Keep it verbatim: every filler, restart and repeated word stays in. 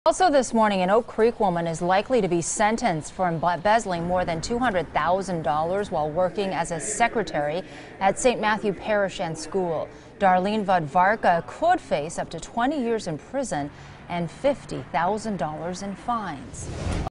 Also this morning, an Oak Creek woman is likely to be sentenced for embezzling more than two hundred thousand dollars while working as a secretary at Saint Matthew Parish and School. Darlene Vodvarka could face up to twenty years in prison and fifty thousand dollars in fines.